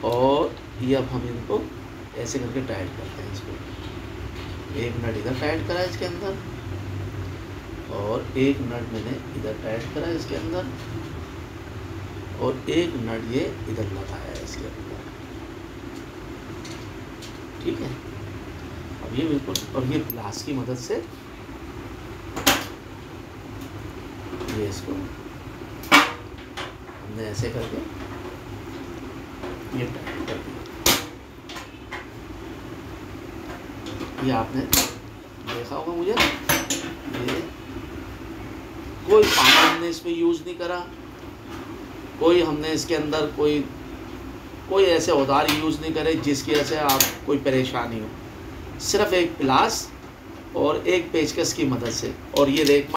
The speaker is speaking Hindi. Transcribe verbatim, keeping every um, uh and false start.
और ये अब हम इनको ऐसे करके टाइट करते हैं। इसको एक नट इधर टाइट करा इसके अंदर और एक नट मैंने इधर टाइट करा इसके अंदर और एक नट ये इधर लगाया है इसके अंदर। ठीक है, अब ये बिल्कुल, और ये ग्लास की मदद से ये इसको हमने ऐसे करके ये टाइट कर दिया। ये आपने देखा होगा मुझे, ये कोई पानी हमने इसमें यूज़ नहीं करा, कोई हमने इसके अंदर कोई कोई ऐसे औजार यूज़ नहीं करे जिसकी वजह से आप कोई परेशानी हो। सिर्फ एक प्लास और एक पेचकस की मदद से। और ये देख